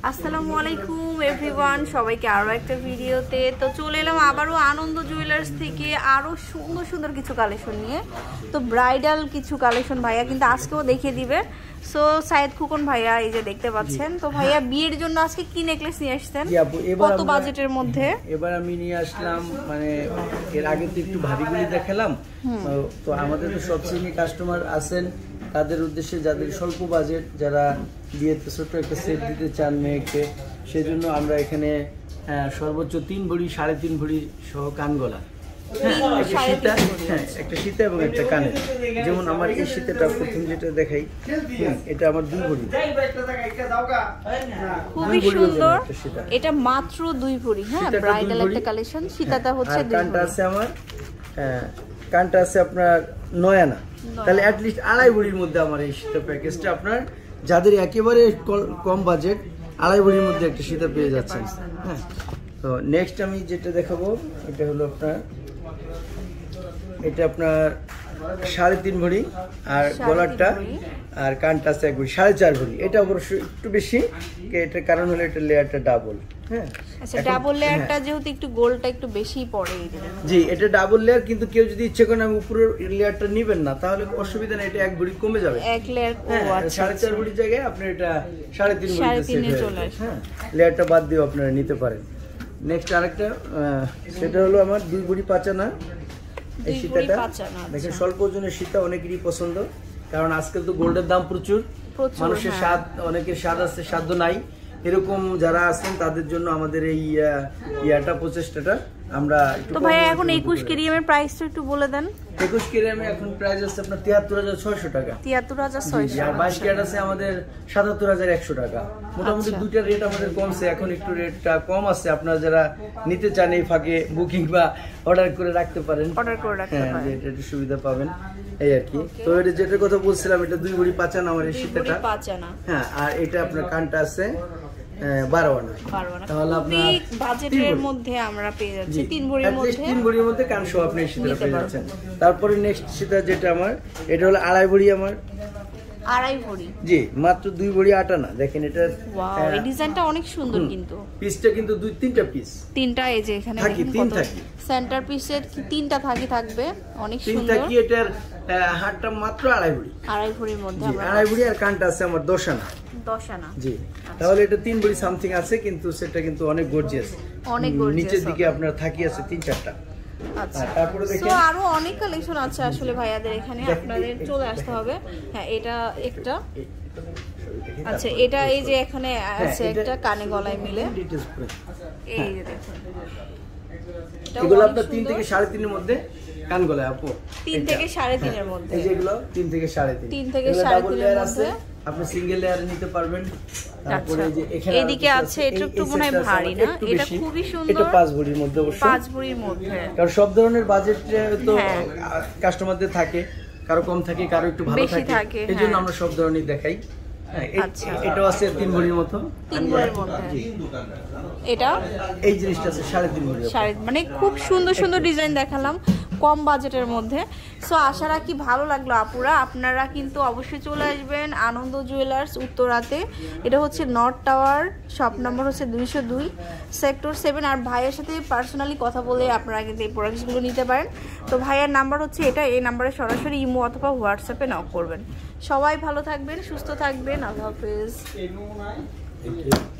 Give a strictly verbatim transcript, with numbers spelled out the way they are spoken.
আসসালামু আলাইকুম এভরিওয়ান, সবাইকে আরও একটা ভিডিওতে তো চলে এলাম আবারও আনন্দ জুয়েলার্স থেকে আরও সুন্দর সুন্দর কিছু কালেকশন নিয়ে। তো ব্রাইডাল কিছু কালেকশন ভাইয়া কিন্তু আজকেও দেখিয়ে দিবে। সো সাইদ খুকন ভাইয়া এই যে দেখতে পাচ্ছেন, তো ভাইয়া বিয়ের জন্য আজকে কি নেকলেস নিয়ে আসছেন, কত বাজেটের মধ্যে? এবার আমি নিয়ে আসলাম, মানে এর আগে তো একটু ভারীগুলি দেখালাম, তো আমাদের তো সব শ্রেণীর কাস্টমার আছেন, তাদের উদ্দেশ্যে যাদের স্বল্প বাজেট, যারা বিয়েতে ছোট্ট একটা সেট দিতে চান মেয়েকে, সেজন্য আমরা এখানে সর্বোচ্চ তিন ভরি সাড়ে তিন ভরি সহ কানগলা, হ্যাঁ একটা সীতা এবং একটা কানের। যেমন আমার এই সীতাটা প্রথম যেটা দেখাই, এটা আমার দুই ভরি, খুবই সুন্দর, এটা মাত্র দুই ভরি। হ্যাঁ, ব্রাইডাল একটা কালেকশন। সীতাটা হচ্ছে দুই ভরি। কানটা আছে আমার, কানটা আছে আপনার নয় আনা, তাহলে অ্যাট লিস্ট আড়াই ভরির মধ্যে আমার এই সীতা প্যাকেজটা আপনার, যাদের একেবারে কম বাজেট, আড়াই ভরির মধ্যে একটা সীতা পেয়ে যাচ্ছেন। হ্যাঁ, তো নেক্সট আমি যেটা দেখাবো এটা হলো আপনার, এটা আপনার সাড়ে তিন ভরি আর গলারটা আর কানটা আছে এক ভরি, সাড়ে চার ভরি। এটা অবশ্যই একটু বেশি, এটার কারণ হলো এটা লেয়ারটা ডাবল। হ্যাঁ, আচ্ছা, ডাবল লেয়ারটা যেহেতু একটু গোলটা একটু বেশি পড়ে। জি, এটা ডাবল লেয়ার, কিন্তু কেউ যদি ইচ্ছে করেন আমি উপরের লেয়ারটা নেবেন না, তাহলে অসুবিধা নেই, এটা এক ভরি কমে যাবে। এক লেয়ার সাড়ে চার ভরির জায়গায় আপনি এটা সাড়ে তিন ভরি চলে আসে। হ্যাঁ, লেয়ারটা বাদ দিয়েও আপনারা নিতে পারেন। নেক্সট আরেকটা, সেটা হলো আমার দুই ভরি পাঁচ আনা এই সীতাটা। দেখেন স্বল্প ওজনের সীতা অনেকেরই পছন্দ, কারণ আজকাল তো গোল্ডের দাম প্রচুর, মানুষের স্বাদ, অনেকের স্বাদ আছে সাধ্য নাই, এরকম যারা আছেন তাদের জন্য আমাদের এই ইয়াটা প্রচেষ্টাটা আমরা। তো ভাই এখন একুশ কেরিয়ামের প্রাইসটা একটু বলে দেন। একুশ কেরিয়ামে এখন প্রাইস আছে আপনার তিয়াত্তর হাজার ছয়শো টাকা। তিয়াত্তর হাজার ছয়শো। আর বাইশ ক্যারেট আছে আমাদের সাতাত্তর হাজার একশো টাকা। মোটামুটি দুইটা রেট আমাদের কমছে, এখন একটু রেটটা কম আছে। আপনারা যারা নিতে চান এই ফাঁকে বুকিং বা অর্ডার করে রাখতে পারেন, অর্ডার করে রাখতে পারেন, এটা একটু সুবিধা পাবেন এই আর কি। তো এটা যেটার কথা বলছিলাম, এটা দুই ভরি পাঁচ আনা আমার এই সীতাটা। হ্যাঁ, আর এটা আপনার কানটা আছে বারো আনা, তাহলে আপনার বাজেটের মধ্যে আমরা পেয়ে যাচ্ছি তিন ভরির মধ্যে, তিন ভরির মধ্যে কান সহ আপনি সীতা পেয়ে যাচ্ছেন। তারপরে নেক্সট সীতা যেটা আমার, এটা হলো আড়াই ভরি আমার, আড়াই ভরি। জি, মাত্র দুই ভরি আট আনা। দেখেন এটা, ওয়াও, এই ডিজাইনটা অনেক সুন্দর, কিন্তু পিসটা কিন্তু দুই তিনটা পিস, তিনটা এই যে এখানে থাকি, তিন থাকি, সেন্টার পিসের তিনটা থাকি থাকবে, অনেক সুন্দর। তিন থাকি, এটার হাতটা মাত্র আড়াই ভরি, আড়াই ভরির মধ্যে আমরা আড়াই ভরি, আর কানটা আছে আমার দশ আনা, দশ আনা। জি, তাহলে এটা তিন ভরি সামথিং আছে, কিন্তু সেটা কিন্তু অনেক গর্জিয়াস, অনেক গর্জিয়াস। নিচের দিকে আপনার থাকি আছে তিন চারটা। আচ্ছা, তারপরে দেখেন সো আরো অনেক কালেকশন আছে আসলে ভাইয়াদের এখানে, আপনাদের চলে আসতে হবে। হ্যাঁ, এটা একটা, আচ্ছা এটা এই যে এখানে আছে একটা কানে গলায় মিলে, এই যে দেখুন, এগুলো আপনার তিন থেকে সাড়ে তিনের মধ্যে কান গলায় আপু, তিন থেকে সাড়ে তিনের মধ্যে, এই যেগুলো তিন থেকে সাড়ে তিন, তিন থেকে সাড়ে তিনের মধ্যে আপনি সিঙ্গেল লেয়ার নিতে পারবেন। তারপরে যে এখানে এদিকে আছে, এটা একটু মনে হয় ভারী না, এটা খুবই সুন্দর, এটা পাঁচ ভরির মধ্যে, অবশ্যই পাঁচ ভরির মধ্যে, কারণ সব ধরনের বাজেট তো কাস্টমারদের থাকে, কারো কম থাকে, কারো একটু ভালো থাকে, এজন্য আমরা সব ধরনের দেখাই। এটাও আছে তিন ভরির মতো, তিন ভরির মধ্যে। এটা এই জিনিসটা আছে সাড়ে তিন ভরি, মানে খুব সুন্দর সুন্দর ডিজাইন দেখালাম কম বাজেটের মধ্যে। সো আশা রাখি ভালো লাগলো আপুরা, আপনারা কিন্তু অবশ্যই চলে আসবেন আনন্দ জুয়েলার্স উত্তরাতে। এটা হচ্ছে নর্থ টাওয়ার, শপ নম্বর হচ্ছে দুইশো দুই, সেক্টর সেভেন। আর ভাইয়ের সাথে পার্সোনালি কথা বলে আপনারা কিন্তু এই প্রোডাক্টসগুলো নিতে পারেন। তো ভাইয়ের নাম্বার হচ্ছে এটা, এই নাম্বারে সরাসরি ইমো অথবা হোয়াটসঅ্যাপে নক করবেন। সবাই ভালো থাকবেন, সুস্থ থাকবেন, আল্লাহ হাফেজ।